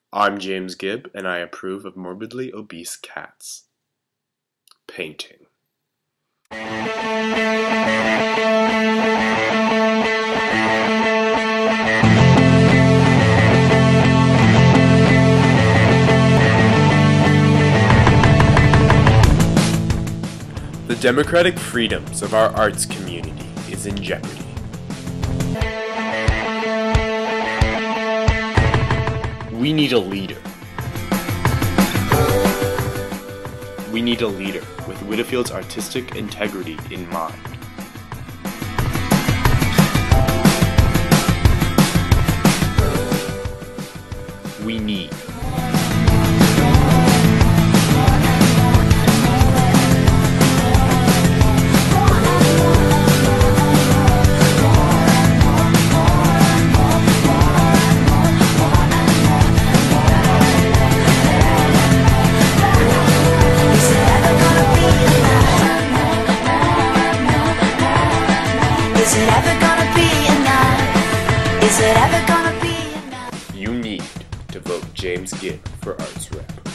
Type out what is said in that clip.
I'm James Gibb, and I approve of morbidly obese cats. Painting. The democratic freedoms of our arts community is in jeopardy. We need a leader. We need a leader with Whitfield's artistic integrity in mind. We need Is it ever gonna be enough? Is it ever gonna be enough? You need to vote James Gibb for Arts Rep.